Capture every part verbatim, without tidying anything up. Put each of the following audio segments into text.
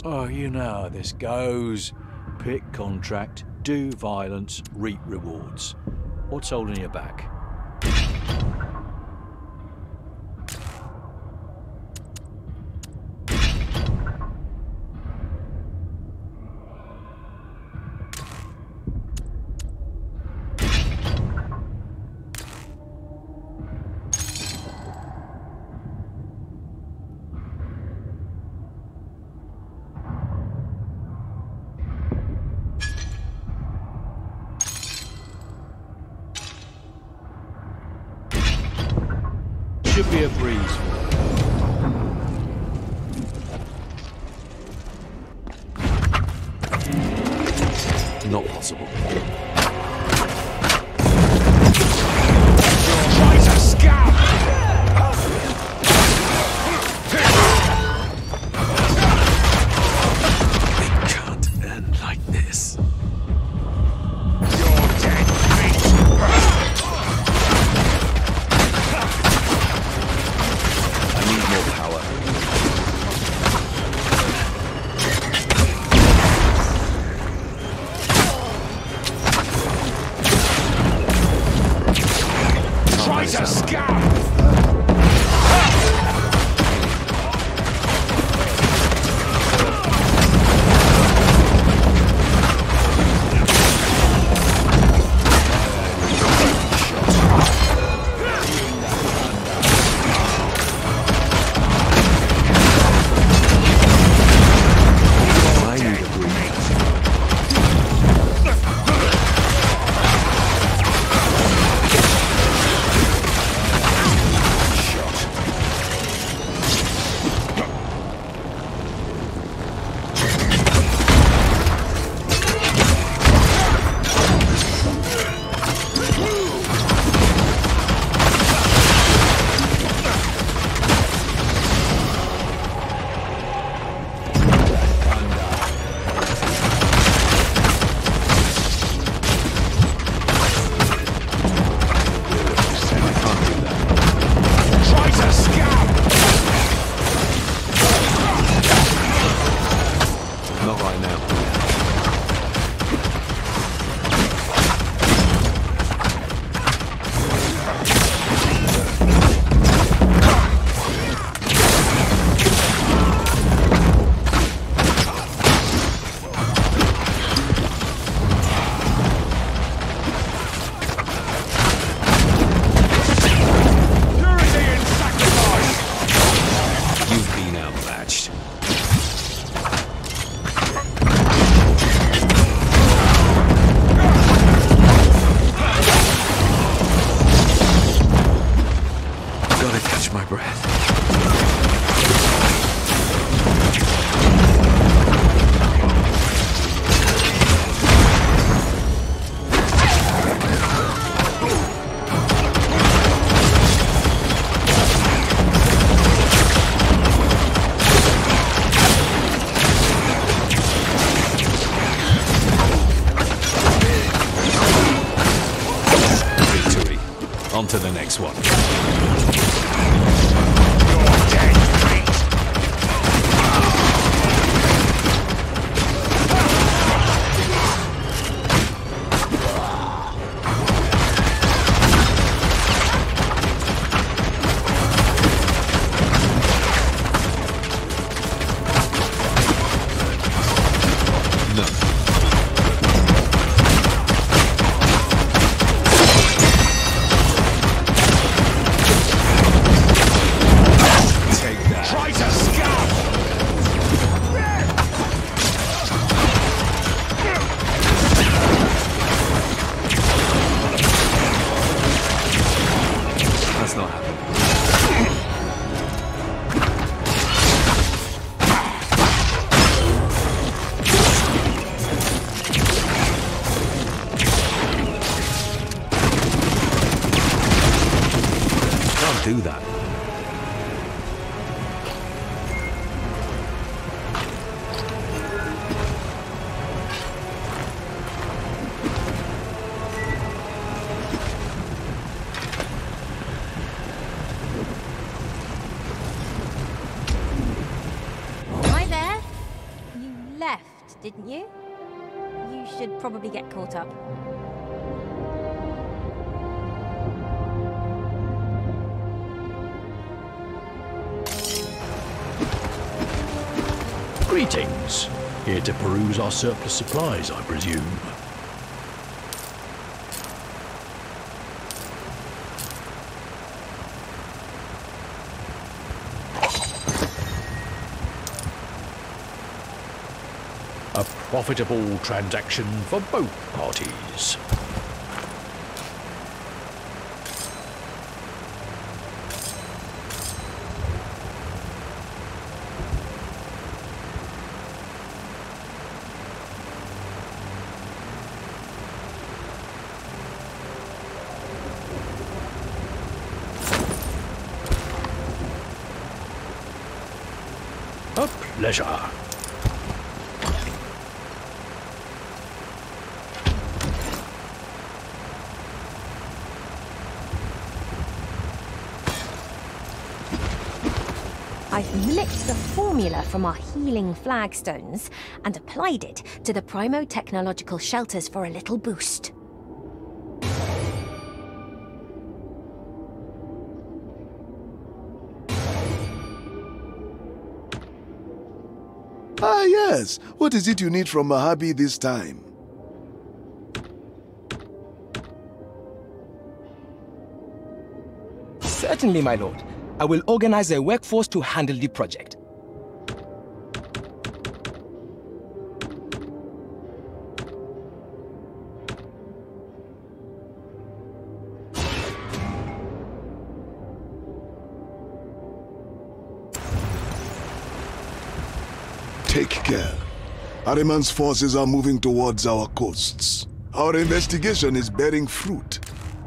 Oh, you know how this goes. Pick contract, do violence, reap rewards. What's holding you back? Should be a breeze. Not possible. Try to scab! It can't end like this. You're dead, mate! I need more power. Try to scab! I need a breather. Try to scab! Not right now. Purity and sacrifice! You've been outmatched. Gotta catch my breath. Victory. On to the next one. You're dead, mate! No. left, didn't you? You should probably get caught up. Greetings. Here to peruse our surplus supplies, I presume. A profitable transaction for both parties. A pleasure. I've mimicked the formula from our healing flagstones and applied it to the Primo technological shelters for a little boost. Ah, yes. What is it you need from Mojave this time? Certainly, my lord. I will organize a workforce to handle the project. Take care. Ahriman's forces are moving towards our coasts. Our investigation is bearing fruit.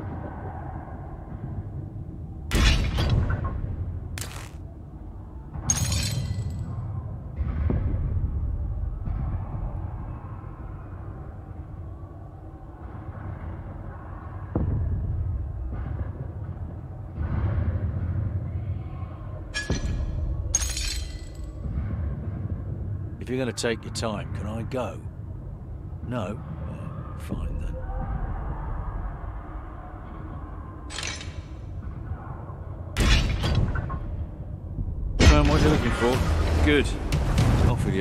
If you're going to take your time, can I go? No? Uh, fine then. Found what you're looking for. Good. Off with you.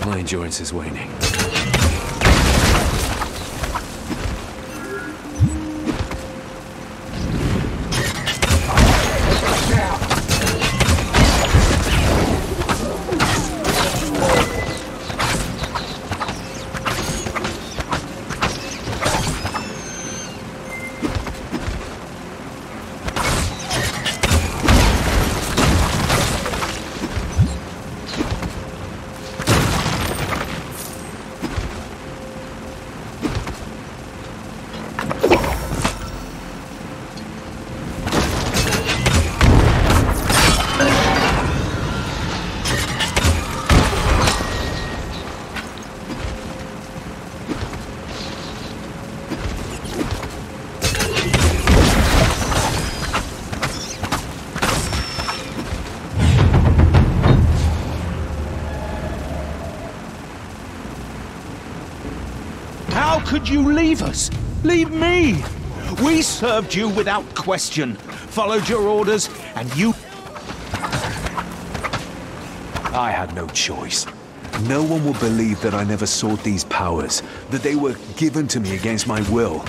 My endurance is waning. How could you leave us? Leave me! We served you without question, followed your orders, and you... I had no choice. No one will believe that I never sought these powers, that they were given to me against my will.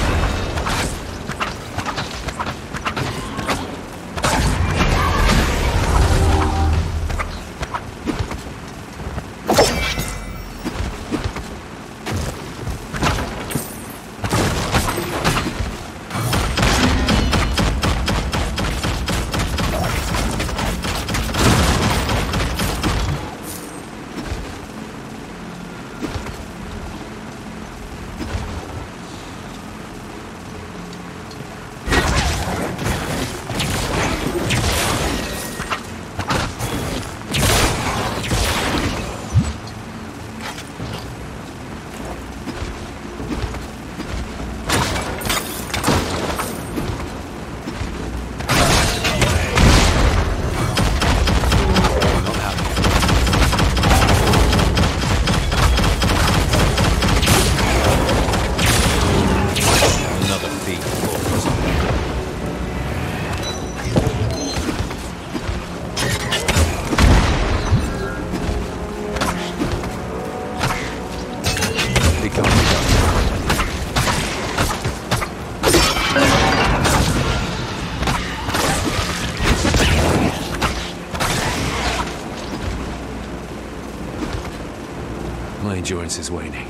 My endurance is waning.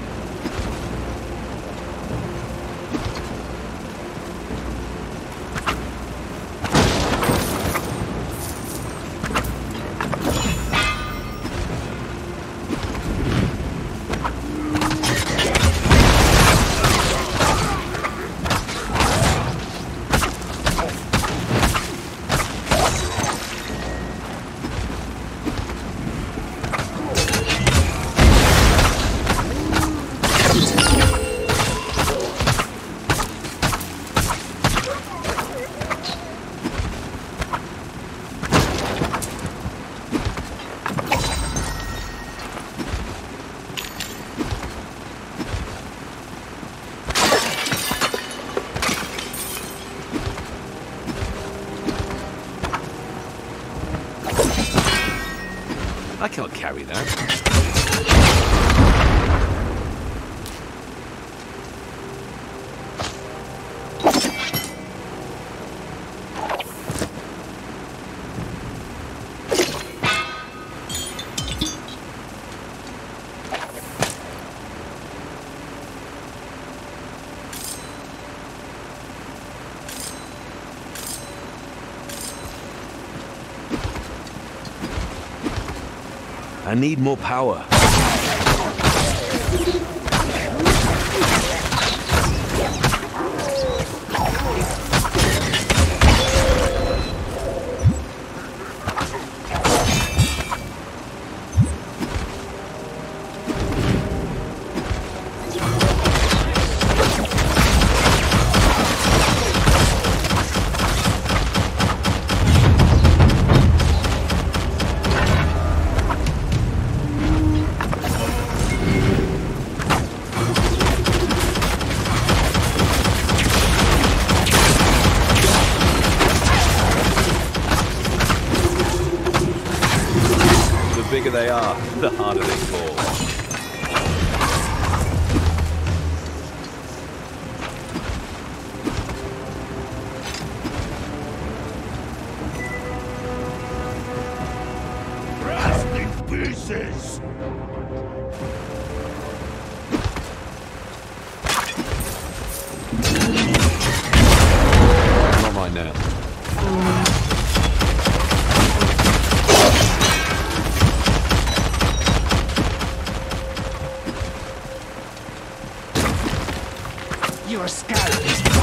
I can't carry that. I need more power. The bigger they are, the harder they fall. pieces! Not mine now. You're a scout!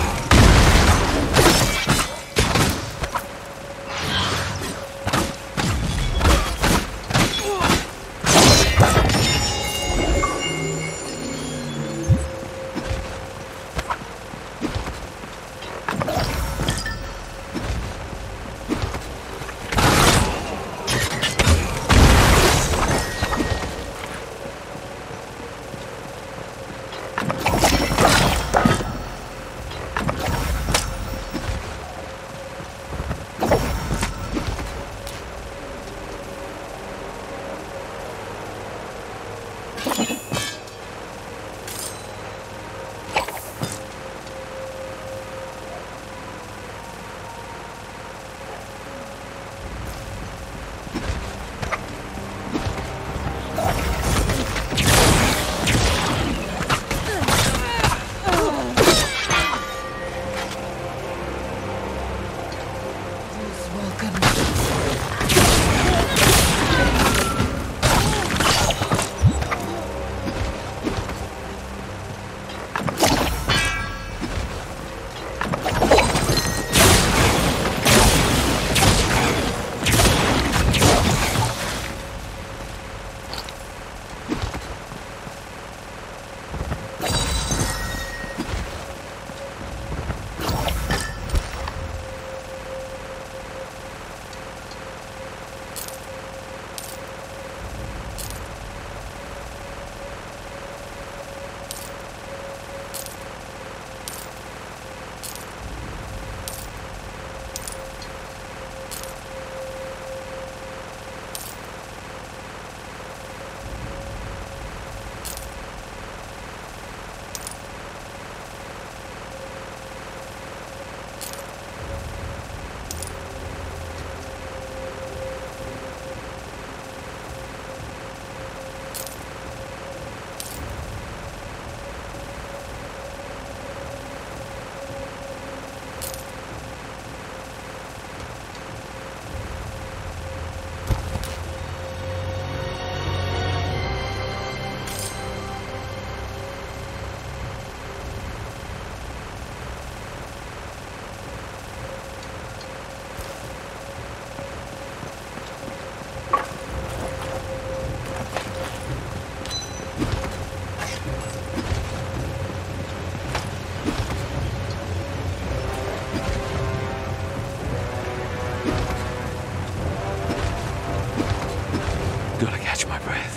Gotta catch my breath.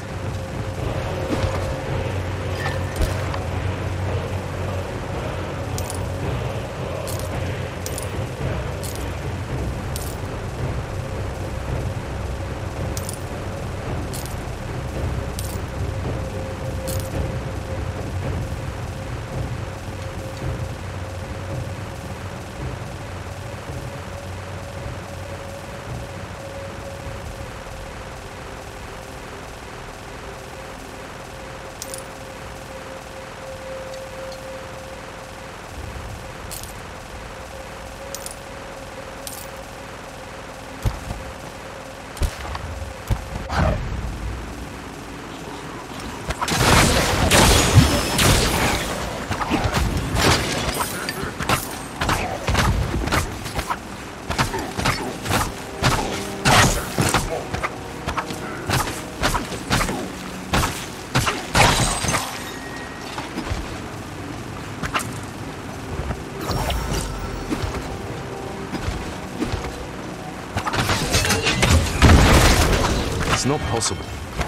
It's not possible.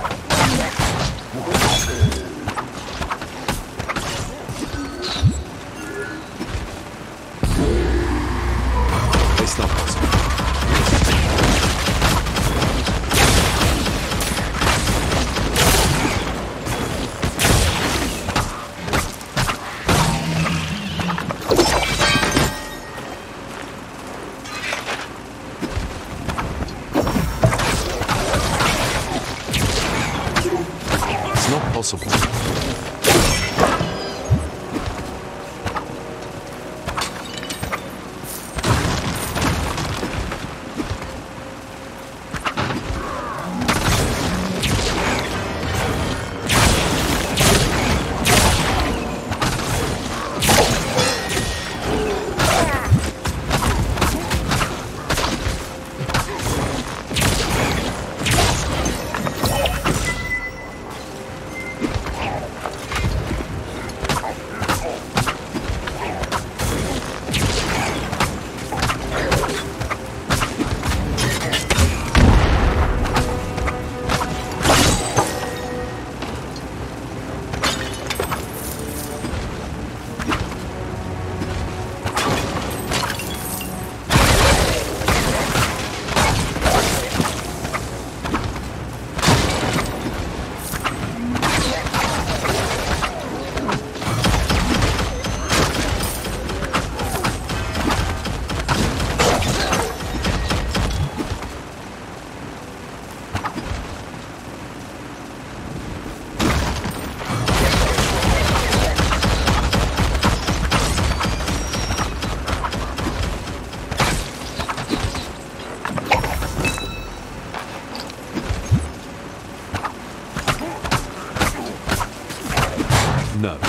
It's not possible. possible. No.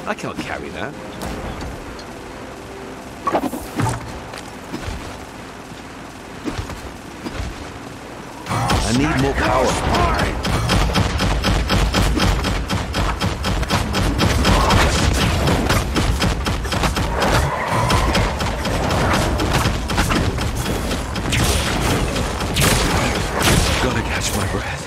I can't carry that. I need more power. Gotta catch my breath.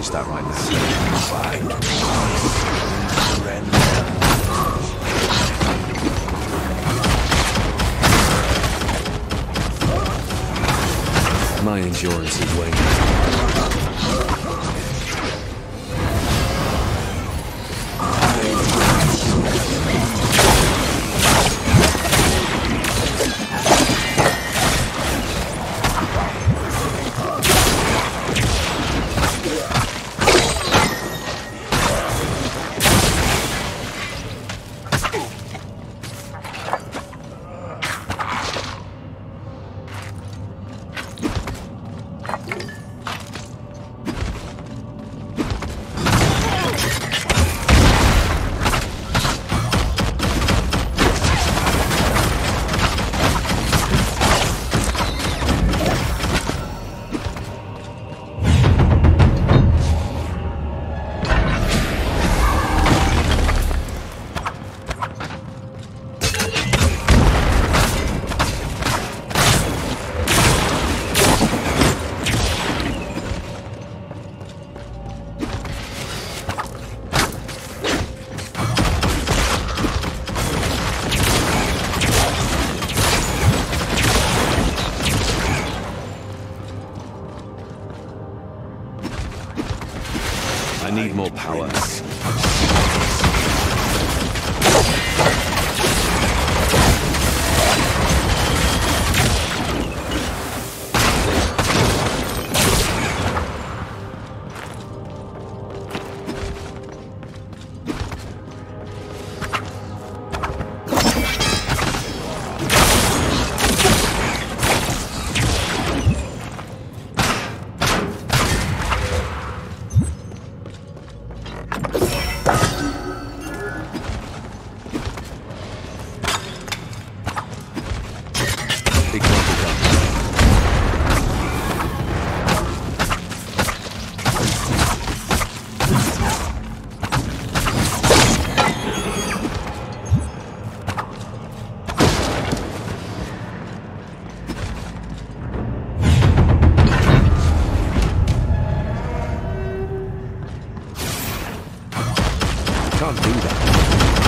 use that right now. My endurance is waning. I need more power. Can't do that.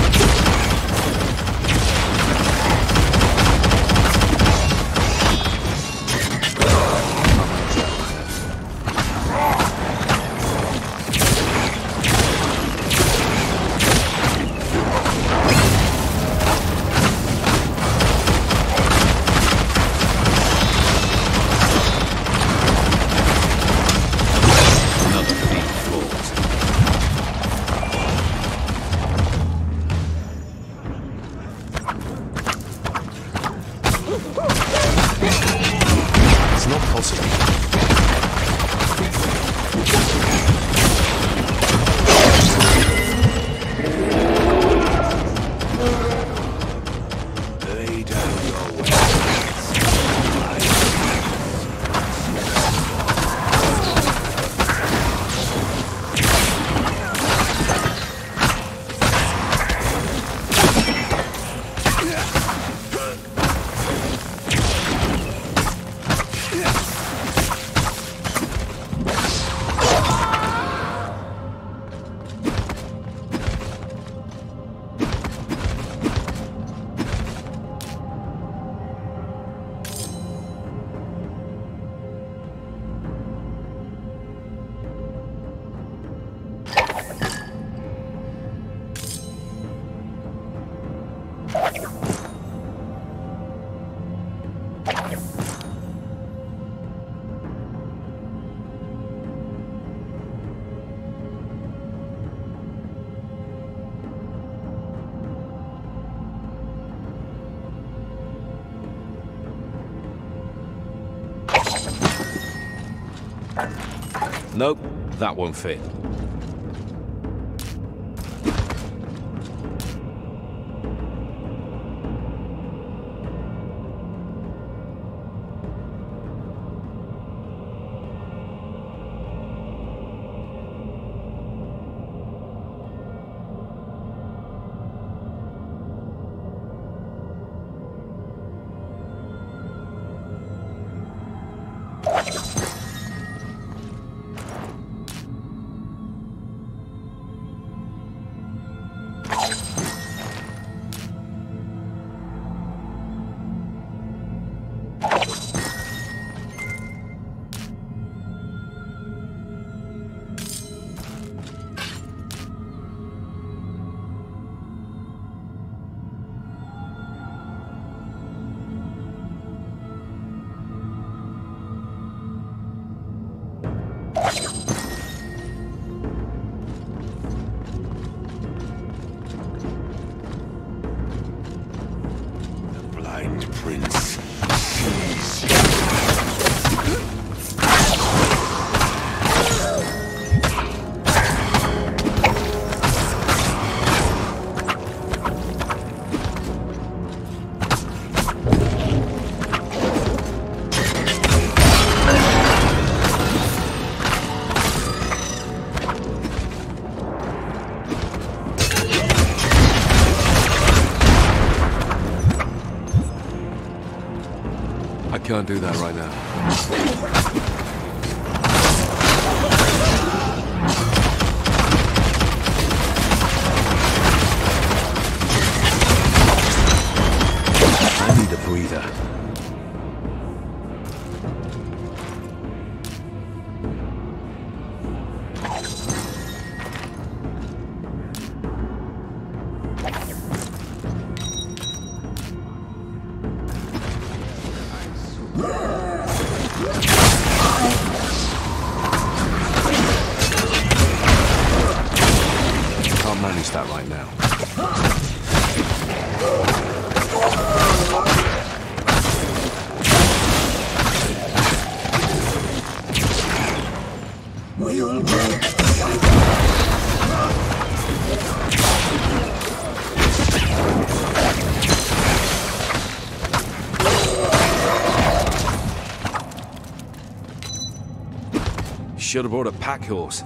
It's not possible. Lay down your Nope, that won't fit. can't do that right now. I need a breather. Can't manage that right now. Should have brought a pack horse.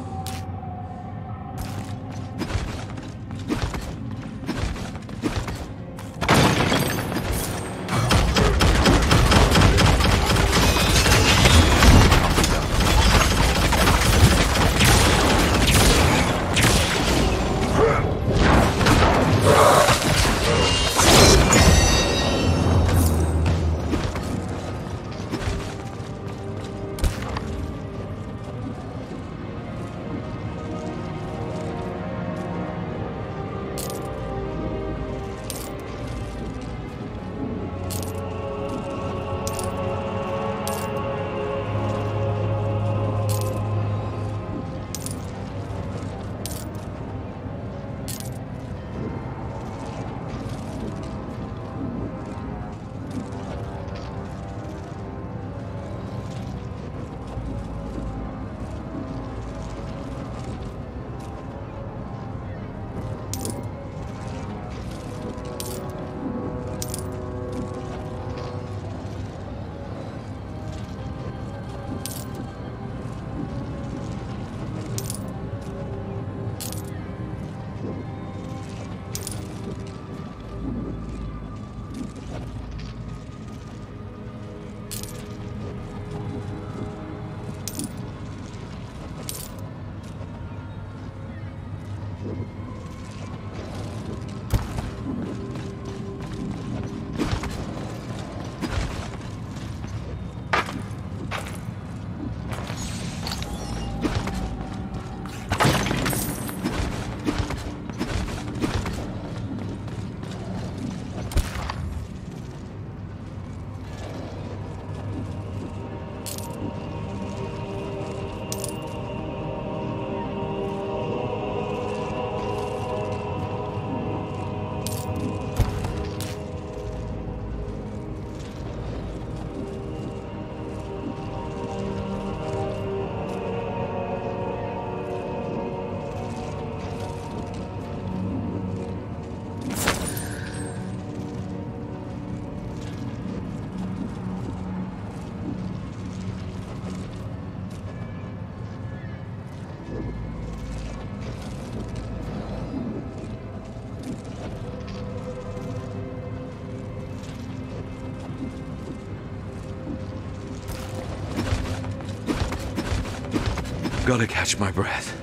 Gotta catch my breath.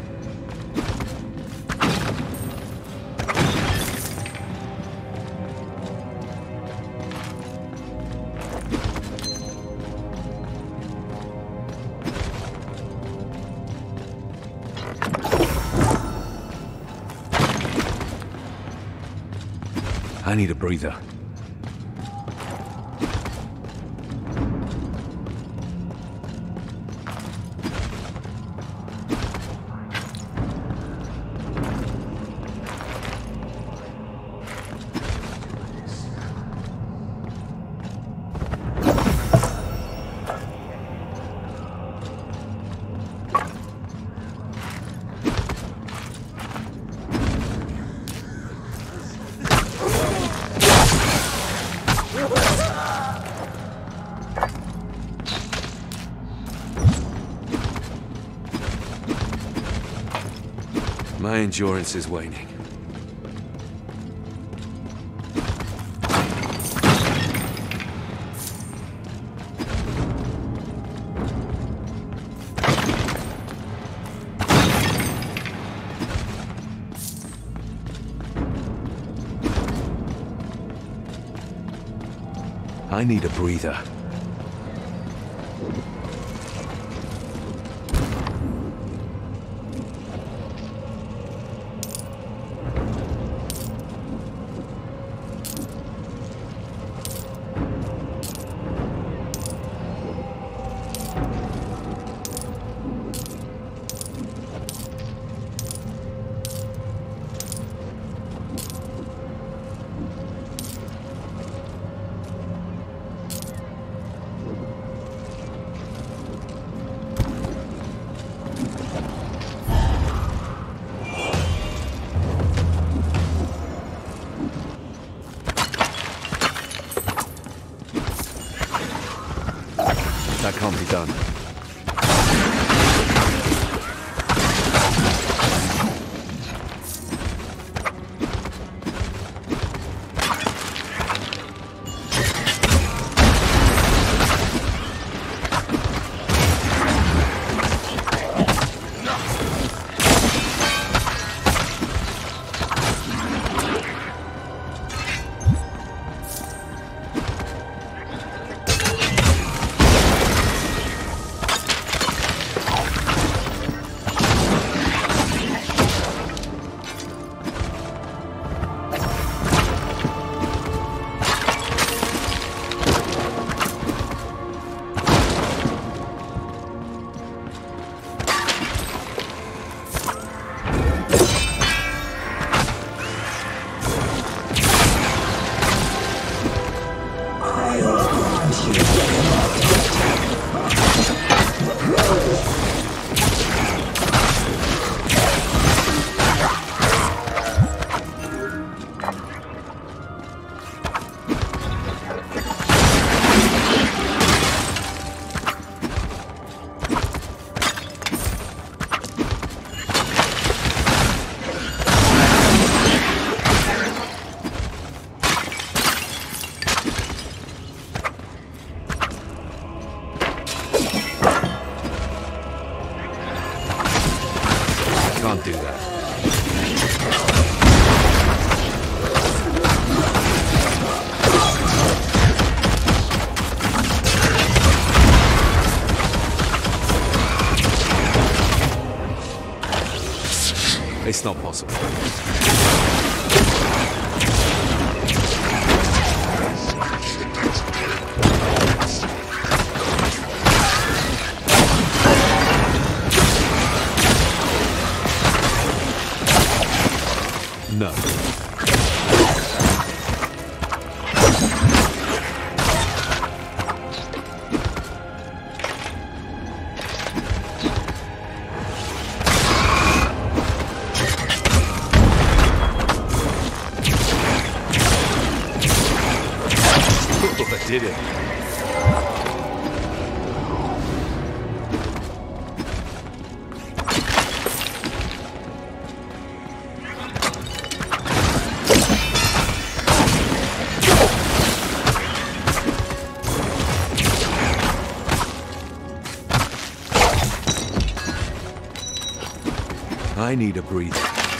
I need a breather. My endurance is waning. I need a breather. That can't be done. Can't do that. It's not possible. No. I did it. I need a breather.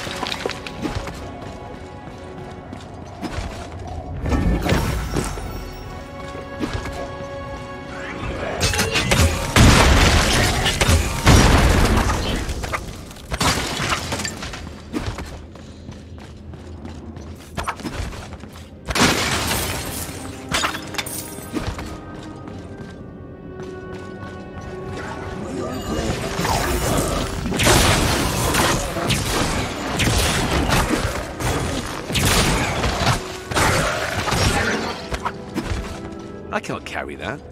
I can't carry that.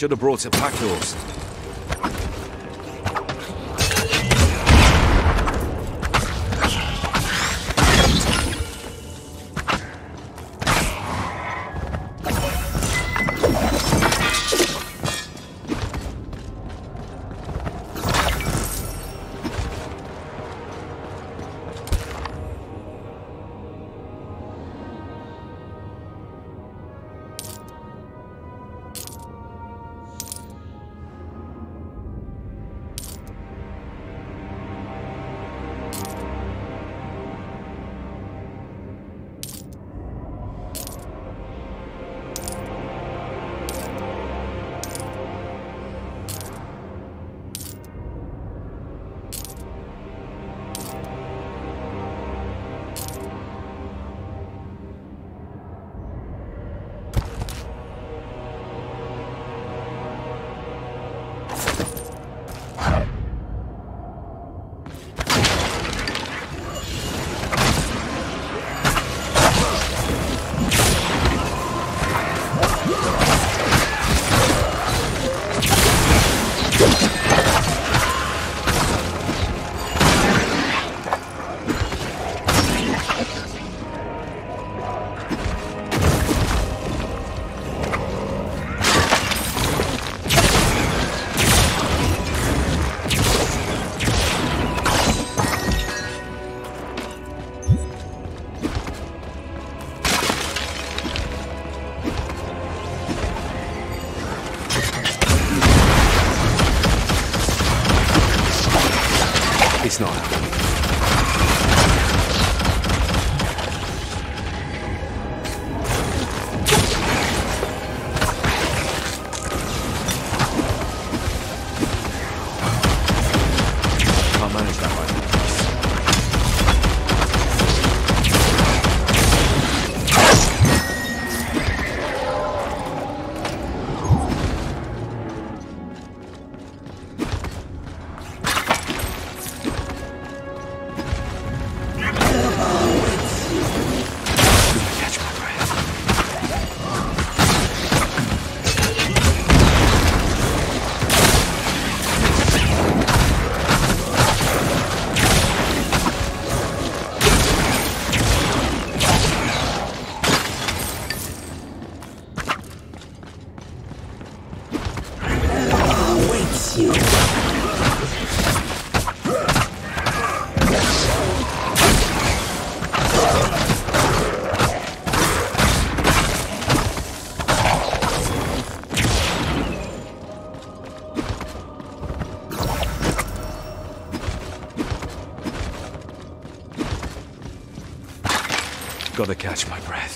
should have brought a pack horse. It's not happening. Can't manage that way. Gotta catch my breath.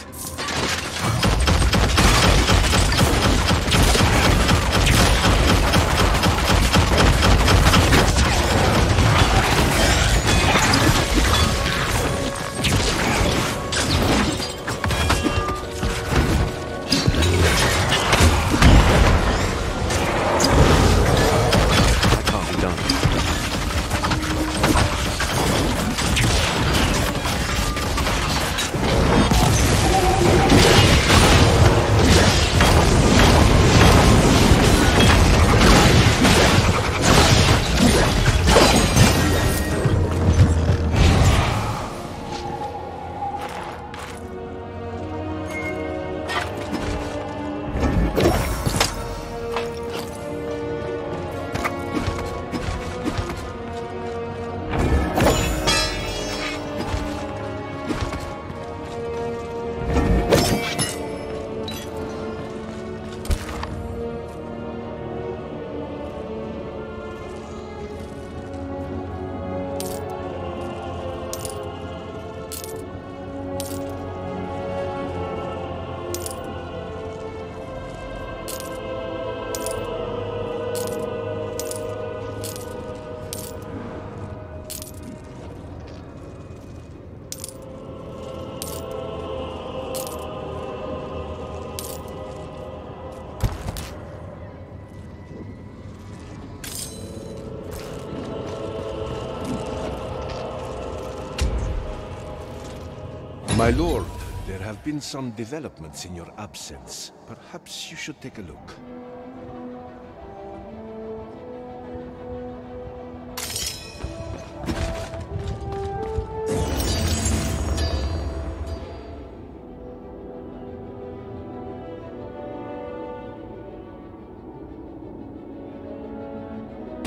My lord, there have been some developments in your absence. Perhaps you should take a look.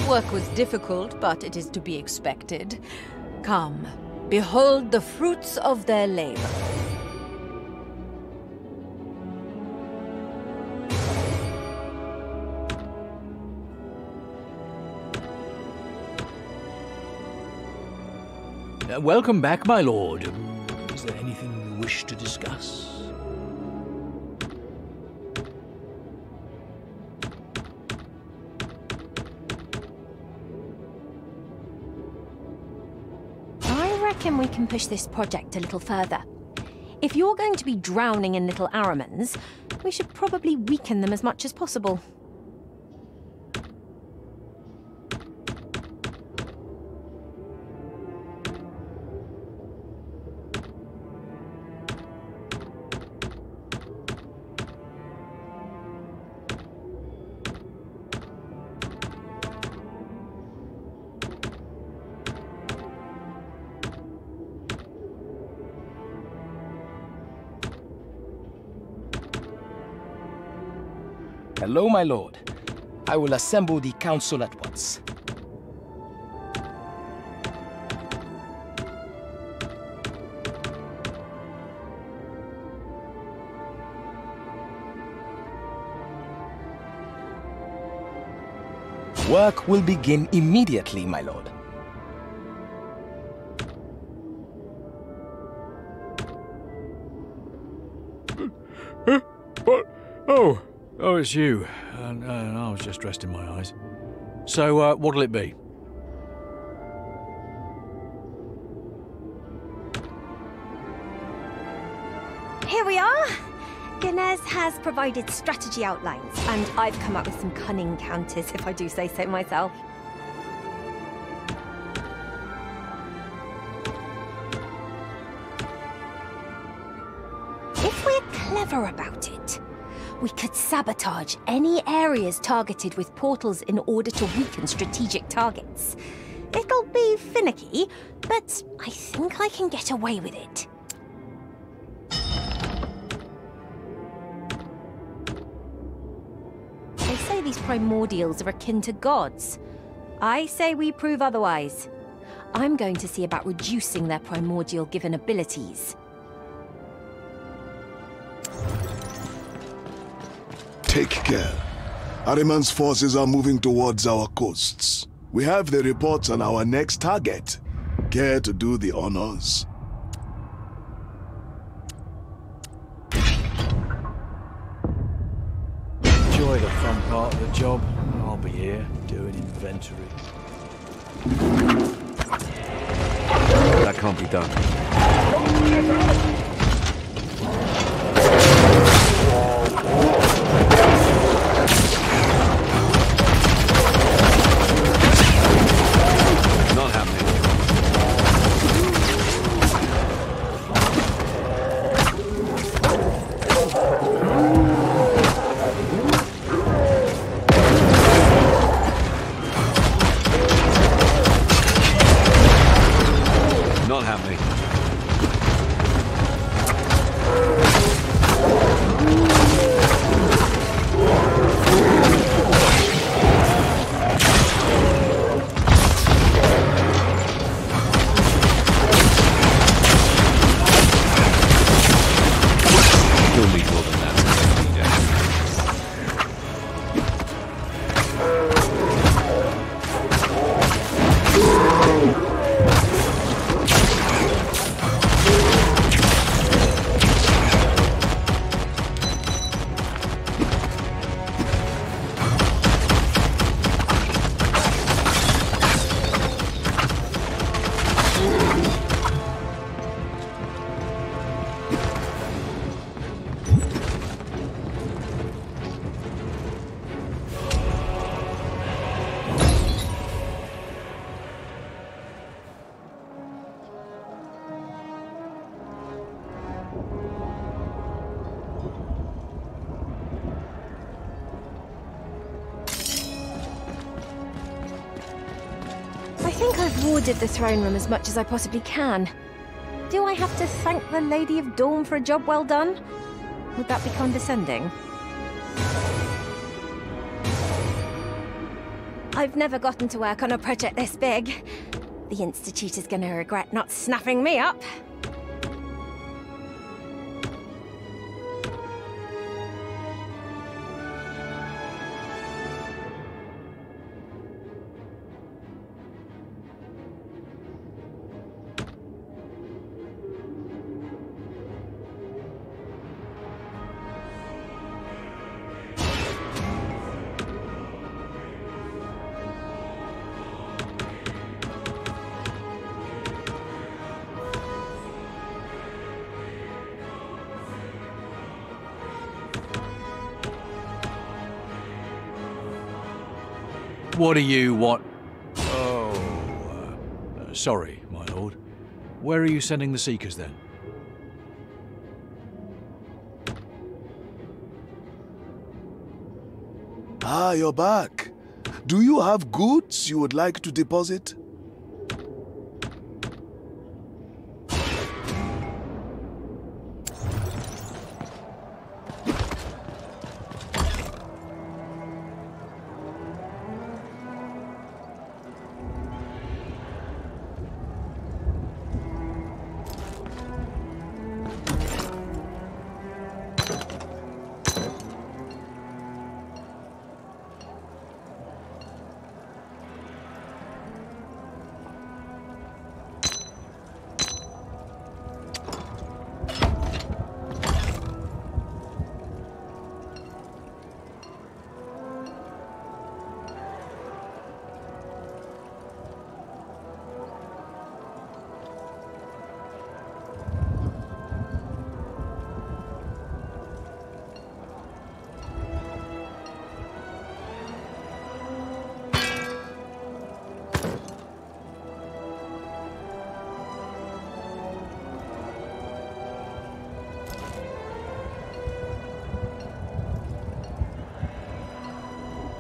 work was difficult, but it is to be expected. Come, behold the fruits of their labor. Uh, welcome back, my lord. Is there anything you wish to discuss? I reckon we can push this project a little further. If you're going to be drowning in little Aramans, we should probably weaken them as much as possible. Hello, my lord. I will assemble the council at once. Work will begin immediately, my lord. What? Oh. Oh, it's you. And, uh, I was just resting my eyes. So, uh, what'll it be? Here we are! Ganes has provided strategy outlines, and I've come up with some cunning counters, if I do say so myself. If we're clever about it, we could sabotage any areas targeted with portals in order to weaken strategic targets. It'll be finicky, but I think I can get away with it. They say these primordials are akin to gods. I say we prove otherwise. I'm going to see about reducing their primordial given abilities. Take care. Ahriman's forces are moving towards our coasts. We have the reports on our next target. Care to do the honors? Enjoy the fun part of the job. I'll be here doing inventory. That can't be done. Not happening. Not happening. I think I've warded the throne room as much as I possibly can. Do I have to thank the Lady of Dawn for a job well done? Would that be condescending? I've never gotten to work on a project this big. The Institute is gonna regret not snapping me up. What do you want? Oh, uh, uh, sorry, my lord. Where are you sending the Seekers then? Ah, you're back. Do you have goods you would like to deposit?